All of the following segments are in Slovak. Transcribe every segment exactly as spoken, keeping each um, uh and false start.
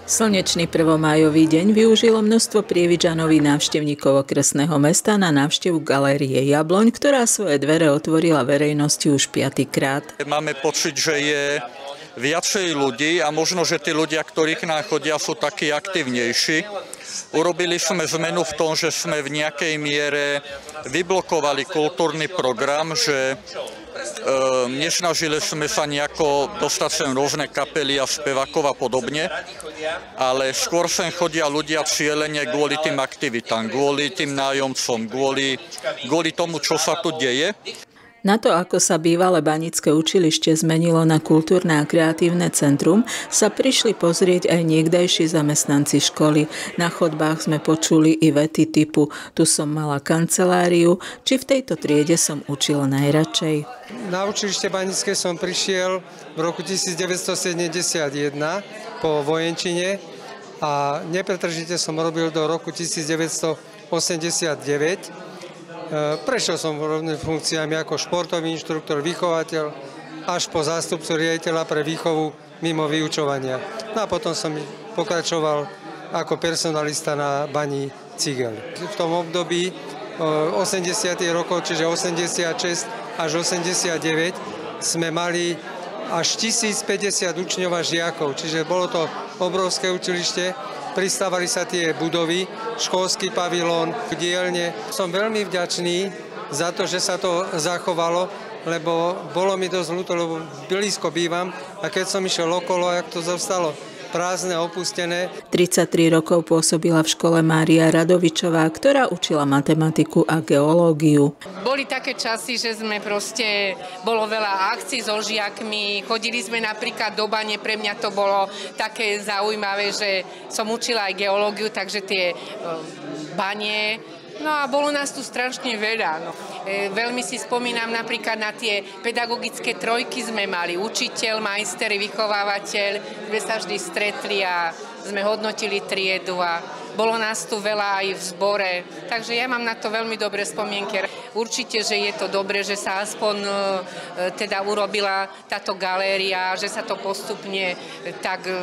Slnečný prvomájový deň využilo množstvo Prievidžanov i návštevníkov okresného mesta na návštevu galérie Jabloň, ktorá svoje dvere otvorila verejnosti už piatykrát. Máme pocit, že je viacej ľudí a možno, že tí ľudia, ktorí k nám chodia, sú takí aktívnejší. Urobili sme zmenu v tom, že sme v nejakej miere vyblokovali kultúrny program, že E, nesnažili sme sa nejako dostať sem rôzne kapely a spevákov a podobne, ale skôr sem chodia ľudia cieľene kvôli tým aktivitám, kvôli tým nájomcom, kvôli, kvôli tomu, čo sa tu deje. Na to, ako sa bývalé banické učilište zmenilo na kultúrne a kreatívne centrum, sa prišli pozrieť aj niekdajší zamestnanci školy. Na chodbách sme počuli i vety typu "tu som mala kanceláriu", či "v tejto triede som učil najradšej". Na učilište banické som prišiel v roku devätnásťstosedemdesiatjeden po vojenčine a nepretržite som robil do roku devätnásťstoosemdesiatdeväť. Prešiel som rôznymi funkciami ako športový inštruktor, vychovateľ, až po zástupcu riaditeľa pre výchovu mimo vyučovania. No a potom som pokračoval ako personalista na bani Cigel. V tom období osemdesiatych rokov, čiže osemdesiatšesť až osemdesiatdeväť, sme mali až tisícpäťdesiat učňov a žiakov, čiže bolo to obrovské učilište. Pristávali sa tie budovy, školský pavilón, dielne. Som veľmi vďačný za to, že sa to zachovalo, lebo bolo mi dosť ľúto, lebo blízko bývam a keď som išiel okolo, jak to zostalo prázdne, opustené. tridsaťtri rokov pôsobila v škole Mária Radovičová, ktorá učila matematiku a geológiu. Boli také časy, že sme proste, bolo veľa akcií so žiakmi, chodili sme napríklad do bane, pre mňa to bolo také zaujímavé, že som učila aj geológiu, takže tie bane, no a bolo nás tu strašne veľa. No. E, veľmi si spomínam napríklad na tie pedagogické trojky sme mali. Učiteľ, majster, vychovávateľ, sme sa vždy stretli a sme hodnotili triedu a bolo nás tu veľa aj v zbore. Takže ja mám na to veľmi dobré spomienky. Určite, že je to dobré, že sa aspoň e, teda urobila táto galéria, že sa to postupne tak e,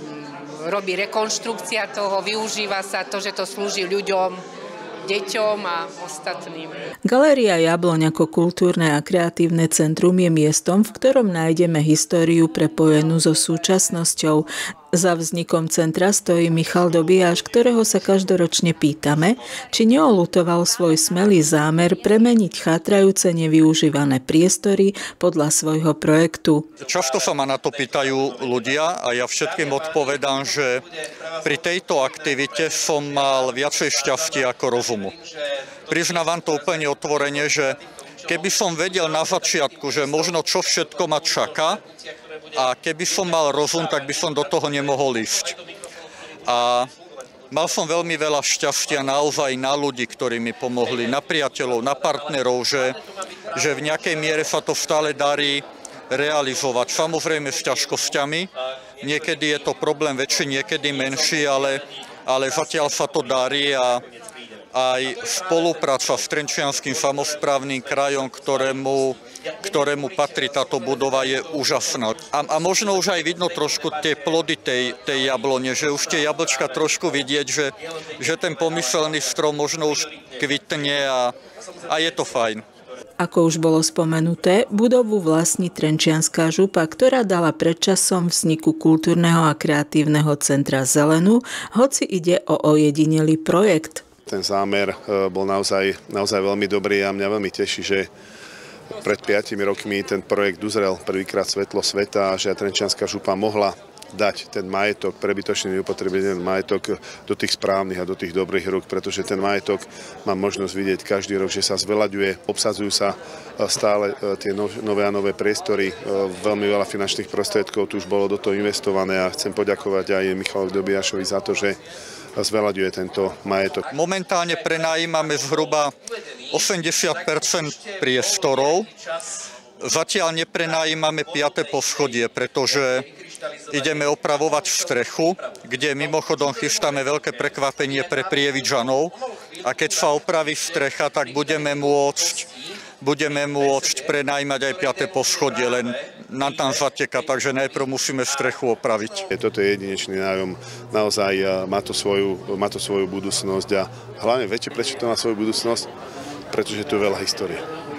robí rekonštrukcia toho, využíva sa to, že to slúži ľuďom, deťom a ostatným. Galéria Jabloň ako kultúrne a kreatívne centrum je miestom, v ktorom nájdeme históriu prepojenú so súčasnosťou. Za vznikom centra stojí Michal Dobiaš, ktorého sa každoročne pýtame, či neolutoval svoj smelý zámer premeniť chátrajúce nevyužívané priestory podľa svojho projektu. Často sa ma na to pýtajú ľudia a ja všetkým odpovedám, že pri tejto aktivite som mal viacej šťastia ako rozumu. Priznávam to úplne otvorene, že keby som vedel na začiatku, že možno čo všetko ma čaká, a keby som mal rozum, tak by som do toho nemohol ísť. A mal som veľmi veľa šťastia naozaj na ľudí, ktorí mi pomohli, na priateľov, na partnerov, že, že v nejakej miere sa to stále darí realizovať. Samozrejme s ťažkosťami, niekedy je to problém väčší, niekedy menší, ale, ale zatiaľ sa to darí a aj spolupráca s Trenčianskym samosprávnym krajom, ktorému, ktorému patrí táto budova, je úžasná. A, a možno už aj vidno trošku tie plody tej, tej jablone, že už tie jablčka trošku vidieť, že, že ten pomyselný strom možno už kvitne a, a je to fajn. Ako už bolo spomenuté, budovu vlastní Trenčianska župa, ktorá dala predčasom vzniku kultúrneho a kreatívneho centra zelenú, hoci ide o ojedinelý projekt. Ten zámer bol naozaj, naozaj veľmi dobrý a mňa veľmi teší, že pred piatimi rokmi ten projekt uzrel prvýkrát svetlo sveta a že Trenčianska župa mohla dať ten majetok, prebytočný neupotrebený majetok do tých správnych a do tých dobrých rúk, pretože ten majetok má možnosť vidieť každý rok, že sa zveľaďuje, obsadzujú sa stále tie nové a nové priestory, veľmi veľa finančných prostriedkov tu už bolo do toho investované a chcem poďakovať aj Michalovi Dobiašovi za to, že zveľaďuje tento majetok. Momentálne prenajímame zhruba osemdesiat percent priestorov. Zatiaľ neprenajímame piate poschodie, pretože ideme opravovať strechu, kde mimochodom chystáme veľké prekvapenie pre Prievidžanov. A keď sa opraví strecha, tak budeme môcť, budeme môcť prenajímať aj piate poschodie, len nám tam zateká, takže najprv musíme strechu opraviť. Toto je jedinečný nájom, naozaj má to svoju, má to svoju budúcnosť a hlavne viete, prečo to má svoju budúcnosť? Pretože tu je veľa histórie.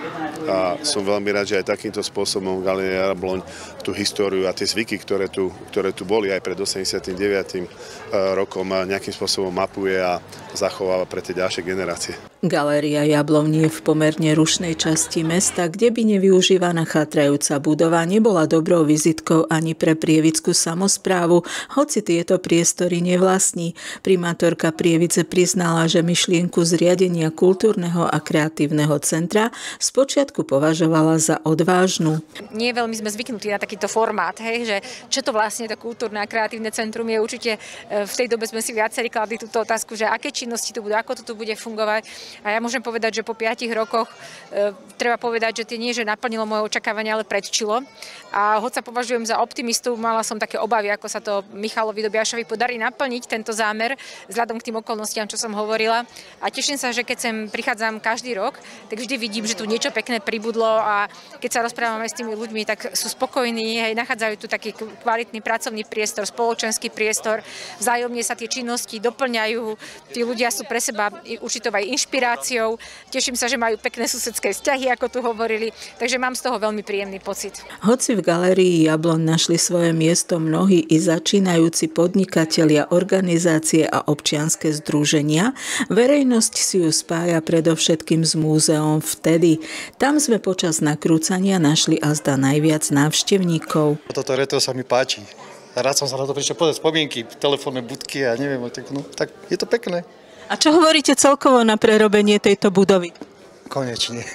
A som veľmi rád, že aj takýmto spôsobom Galéria Jabloň tú históriu a tie zvyky, ktoré tu, ktoré tu boli aj pred osemdesiatym deviatym rokom, nejakým spôsobom mapuje a zachováva pre tie ďalšie generácie. Galéria Jabloň je v pomerne rušnej časti mesta, kde by nevyužívaná chátrajúca budova nebola dobrou vizitkou ani pre prievickú samosprávu, hoci tieto priestory nevlastní. Primátorka Prievidze priznala, že myšlienku zriadenia kultúrneho a kreatívneho centra spočiatku považovala za odvážnu. Nie veľmi sme zvyknutí na takýto formát, hej, že čo to vlastne to kultúrne a kreatívne centrum je. Určite v tej dobe sme si viacerí kladli túto otázku, že aké činnosti tu budú, ako to tu bude fungovať. A ja môžem povedať, že po piatich rokoch e, treba povedať, že tie nie, že naplnilo moje očakávania, ale predčilo. A hoď sa považujem za optimistu, mala som také obavy, ako sa to Michalovi Dobiašovi podarí naplniť tento zámer, vzhľadom k tým okolnostiam, čo som hovorila. A teším sa, že keď sem prichádzam každý rok, tak vždy vidím, že tu niečo pekné pribudlo a keď sa rozprávame s tými ľuďmi, tak sú spokojní, hej, nachádzajú tu taký kvalitný pracovný priestor, spoločenský priestor, vzájomne sa tie činnosti doplňajú, tí ľudia sú pre seba určitou aj inšpiráciou. Teším sa, že majú pekné susedské vzťahy, ako tu hovorili, takže mám z toho veľmi príjemný pocit. Hoci v Galérii Jabloň našli svoje miesto mnohí i začínajúci podnikatelia, organizácie a občianske združenia, verejnosť si ju spája predovšetkým s múzeom Vtedy. Tam sme počas nakrúcania našli azda najviac návštevníkov. Toto retro sa mi páči. Rád som sa na to prišiel pozrieť spomienky, telefónne budky a neviem, tak, no, tak je to pekné. A čo hovoríte celkovo na prerobenie tejto budovy? Konečne.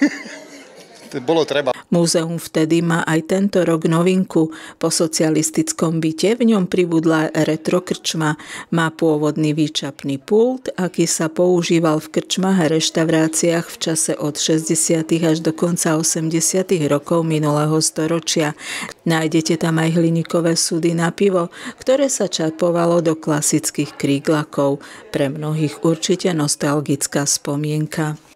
Bolo treba. Múzeum Vtedy má aj tento rok novinku. Po socialistickom byte v ňom pribudla retrokrčma. Má pôvodný výčapný pult, aký sa používal v krčmách a reštauráciách v čase od šesťdesiatych až do konca osemdesiatych rokov minulého storočia. Nájdete tam aj hliníkové súdy na pivo, ktoré sa čapovalo do klasických kríglakov. Pre mnohých určite nostalgická spomienka.